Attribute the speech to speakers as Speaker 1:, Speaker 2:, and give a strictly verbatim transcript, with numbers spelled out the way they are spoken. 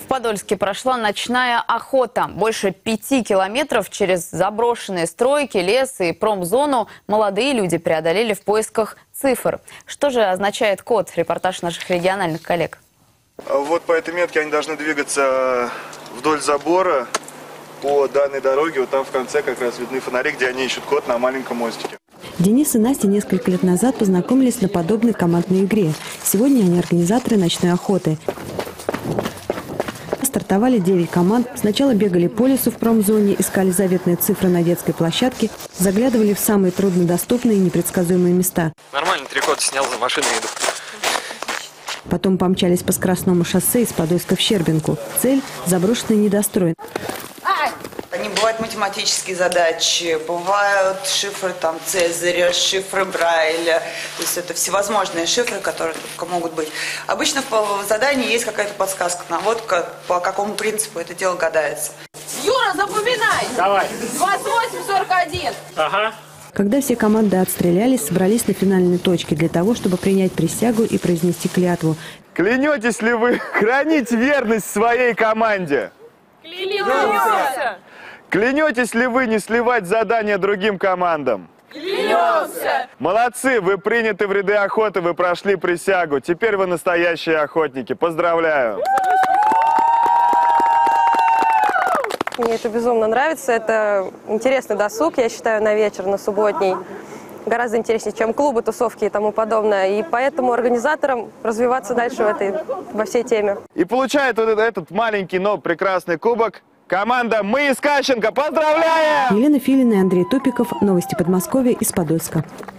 Speaker 1: Подольске прошла ночная охота. Больше пяти километров через заброшенные стройки, лес и промзону молодые люди преодолели в поисках цифр. Что же означает код? Репортаж наших региональных коллег.
Speaker 2: Вот по этой метке они должны двигаться вдоль забора по данной дороге. Вот там в конце как раз видны фонари, где они ищут код на маленьком мостике.
Speaker 3: Денис и Настя несколько лет назад познакомились на подобной командной игре. Сегодня они организаторы ночной охоты. Стартовали девять команд. Сначала бегали по лесу в промзоне, искали заветные цифры на детской площадке, заглядывали в самые труднодоступные и непредсказуемые места.
Speaker 4: Нормально, три кода снял, за машиной иду.
Speaker 3: Потом помчались по скоростному шоссе из Подольска в Щербинку. Цель – заброшенный недострой.
Speaker 5: Они бывают математические задачи, бывают шифры там Цезаря, шифры Брайля. То есть это всевозможные шифры, которые только могут быть. Обычно в задании есть какая-то подсказка, наводка, по какому принципу это дело гадается.
Speaker 6: Юра, запоминай!
Speaker 4: Давай.
Speaker 6: двадцать восемь сорок один.
Speaker 4: Ага.
Speaker 3: Когда все команды отстрелялись, собрались на финальной точке для того, чтобы принять присягу и произнести клятву.
Speaker 2: Клянетесь ли вы хранить верность своей команде?
Speaker 6: Клянемся!
Speaker 2: Клянетесь ли вы не сливать задания другим командам?
Speaker 6: Клянемся!
Speaker 2: Молодцы, вы приняты в ряды охоты, вы прошли присягу. Теперь вы настоящие охотники. Поздравляю!
Speaker 7: Мне это безумно нравится. Это интересный досуг, я считаю, на вечер, на субботний. Гораздо интереснее, чем клубы, тусовки и тому подобное. И поэтому организаторам развиваться дальше в этой, во всей теме.
Speaker 2: И получает вот этот, этот маленький, но прекрасный кубок команда «Мы из Кащенко». Поздравляем!
Speaker 3: Елена Филина и Андрей Тупиков. Новости Подмосковья из Подольска.